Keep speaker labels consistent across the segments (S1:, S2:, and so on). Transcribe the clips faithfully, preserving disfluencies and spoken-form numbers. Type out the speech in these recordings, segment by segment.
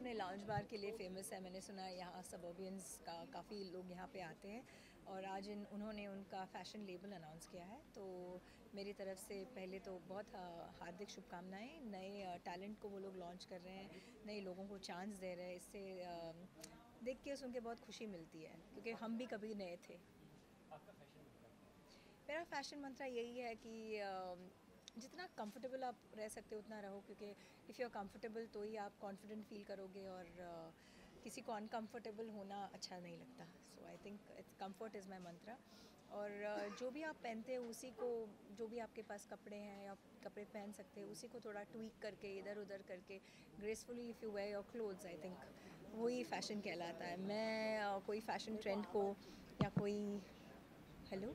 S1: अपने लाउंज बार के लिए फेमस है। मैंने सुना है यहाँ सबर्बियंस का काफ़ी लोग यहाँ पे आते हैं और आज इन उन्होंने उनका फ़ैशन लेबल अनाउंस किया है। तो मेरी तरफ से पहले तो बहुत हार्दिक शुभकामनाएं। नए टैलेंट को वो लोग लॉन्च कर रहे हैं, नए लोगों को चांस दे रहे हैं। इससे देख के सुन के बहुत खुशी मिलती है क्योंकि हम भी कभी नए थे। मेरा फ़ैशन मंत्रा यही है कि जितना कंफर्टेबल आप रह सकते हो उतना रहो, क्योंकि इफ़ यू आर कंफर्टेबल तो ही आप कॉन्फिडेंट फील करोगे और uh, किसी को अनकंफर्टेबल होना अच्छा नहीं लगता। So I think it's comfort is my mantra. और uh, जो भी आप पहनते हो उसी को, जो भी आपके पास कपड़े हैं या कपड़े पहन सकते हैं उसी को थोड़ा ट्वीक करके इधर उधर करके gracefully if you wear your clothes, I think वही फ़ैशन कहलाता है। मैं uh, कोई फ़ैशन ट्रेंड को या कोई हेलो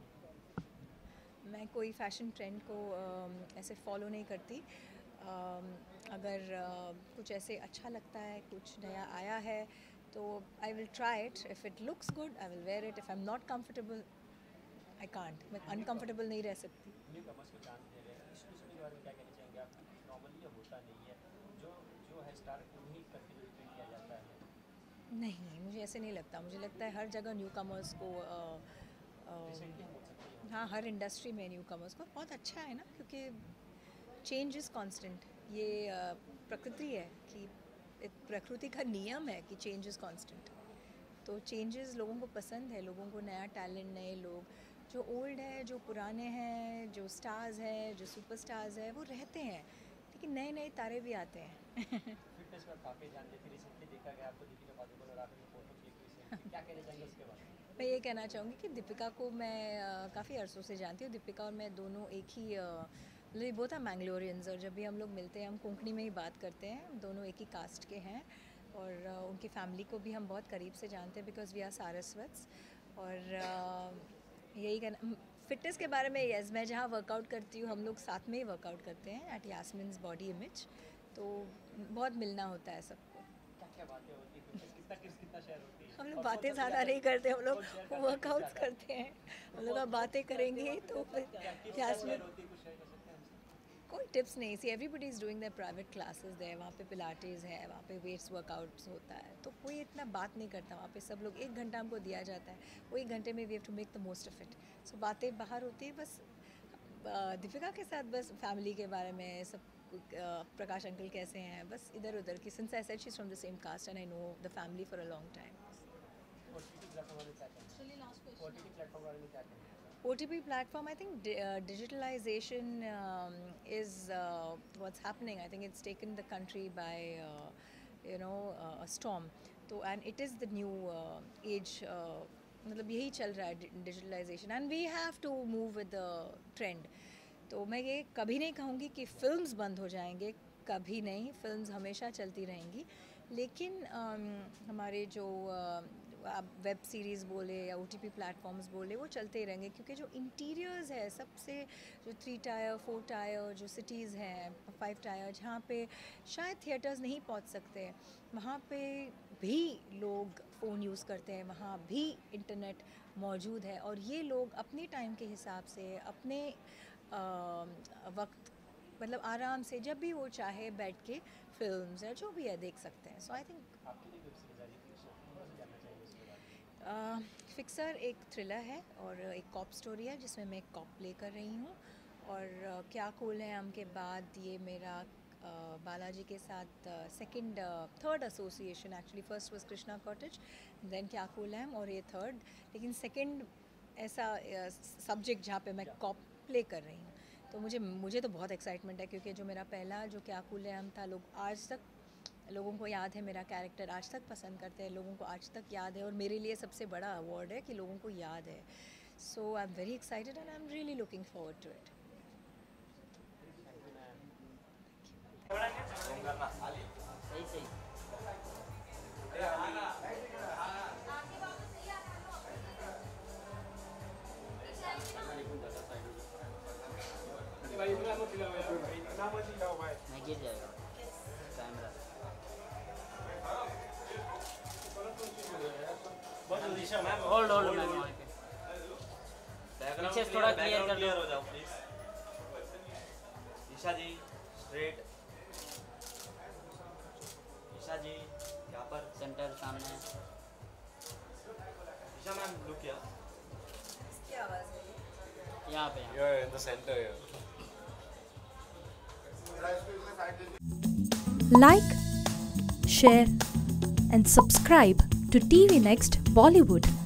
S1: मैं कोई फ़ैशन ट्रेंड को uh, ऐसे फॉलो नहीं करती। uh, अगर uh, कुछ ऐसे अच्छा लगता है, कुछ नया आया है तो I will try it. If it looks good I will wear it. If I am not comfortable I can't. मैं अनकंफर्टेबल नहीं रह सकती।
S2: न्यू कमर्स को चांस दे रहे हैं, इस इशू के बारे में क्या कहना चाहेंगे आप? नॉर्मली ये होता नहीं है, जो जो है स्टार उन्हीं करके जो ट्रीट किया जाता है।
S1: नहीं, मुझे ऐसे नहीं लगता। मुझे लगता है हर जगह न्यू कमर्स को uh, uh, हाँ, हर इंडस्ट्री में न्यू कमर्स को बहुत अच्छा है ना, क्योंकि चेंज इज़ कांस्टेंट। ये uh, प्रकृति है कि प्रकृति का नियम है कि चेंज इज़ कांस्टेंट। तो चेंजेस लोगों को पसंद है, लोगों को नया टैलेंट, नए लोग, जो ओल्ड है, जो पुराने हैं, जो स्टार्स हैं, जो सुपरस्टार्स हैं, वो रहते हैं, लेकिन नए नए तारे भी आते हैं।
S2: फिटनेस पर काफ़ी ध्यान देती, रिसेंटली देखा गया आपको दीपिका पादुकोण और आपने फोटो क्लिक रिसेंटली, क्या कहना चाहेंगे उसके बारे में?
S1: मैं ये कहना चाहूँगी कि दीपिका को मैं काफ़ी अरसों से जानती हूँ। दीपिका और मैं दोनों एक ही मतलब बोथ आर मैंगलोरियंस, और जब भी हम लोग मिलते हैं हम कोंकणी में ही बात करते हैं। हम दोनों एक ही कास्ट के हैं और uh, उनकी फैमिली को भी हम बहुत करीब से जानते हैं बिकॉज वी आर सारस्वत्स। और uh, यही कहना, फिटनेस के बारे में, यस, मैं जहाँ वर्कआउट करती हूँ हम लोग साथ में ही वर्कआउट करते हैं एट यास्मिन्स बॉडी इमेज, तो बहुत मिलना होता है सबको।
S2: क्या क्या बातें होती हैं, कितना किस कितना शेयर होती है?
S1: हम लोग बातें ज़्यादा नहीं करते, हम लोग वर्कआउट्स करते हैं। हम लोग अब बातें करेंगे तो फिर यास्मिन कोई टिप्स नहीं। See everybody is doing their private classes there, वहाँ पे पिलाटेस है, वहाँ पे वेट्स वर्कआउट्स होता है, तो कोई इतना बात नहीं करता वहाँ पे। सब लोग एक घंटा हमको दिया जाता है, वो एक घंटे में we have to make the most of it. So बातें बाहर होती है बस। दीपिका के साथ बस फैमिली के बारे में सब, प्रकाश अंकल कैसे हैं, बस इधर उधर की। Since I said she is from the same caste and I know the family for a long time. O T P platform, I think di- uh, digitalization um, is uh, what's happening. I think it's taken the country by, uh, you know, uh, a storm. So, and it is the new uh, age. Uh, मतलब यही चल रहा है digitalization, and we have to move with the trend. तो मैं ये कभी नहीं कहूँगी कि फिल्म्स बंद हो जाएंगे, कभी नहीं, फिल्म्स हमेशा चलती रहेंगी। लेकिन um, हमारे जो uh, आप वेब सीरीज़ बोले या ओ टी पी प्लेटफॉर्म्स बोले, वो चलते ही रहेंगे, क्योंकि जो इंटीरियर्स है सबसे, जो थ्री टायर फोर टायर जो सिटीज़ हैं, फाइव टायर, जहाँ पे शायद थिएटर्स नहीं पहुँच सकते, वहाँ पे भी लोग फ़ोन यूज़ करते हैं, वहाँ भी इंटरनेट मौजूद है, और ये लोग अपने टाइम के हिसाब से अपने आ, वक्त, मतलब आराम से जब भी वो चाहे बैठ के फिल्म्स या जो भी है देख सकते हैं। सो आई थिंक फिक्सर एक थ्रिलर है और एक कॉप स्टोरी है जिसमें मैं एक कॉप प्ले कर रही हूँ। और uh, क्या कूल है हम के बाद ये मेरा uh, बालाजी के साथ second third association, actually first was Krishna cottage, then क्या कूल है और ये थर्ड, लेकिन सेकंड ऐसा सब्जेक्ट uh, जहाँ पे मैं कॉप प्ले कर रही हूँ। तो मुझे मुझे तो बहुत एक्साइटमेंट है, क्योंकि जो मेरा पहला जो क्या कूल है हम था, लोग आज तक, लोगों को याद है, मेरा कैरेक्टर आज तक पसंद करते हैं, लोगों को आज तक याद है, और मेरे लिए सबसे बड़ा अवार्ड है कि लोगों को याद है। So I am very excited and I am really looking forward to it.
S3: सही सही मैं गिर जाएगा कैमरा। होल्ड होल्ड मैम, पीछे से थोड़ा क्लियर कर दो।
S4: हो जाओ प्लीज। ईशा जी स्ट्रेट, ईशा जी यहाँ पर
S3: सेंटर सामने है।
S4: ईशा मैम लुक किया
S1: क्या आवाज़ है?
S3: यहाँ पे यहाँ
S5: You're in the center here.
S6: Like, share, and subscribe to T V Next Bollywood.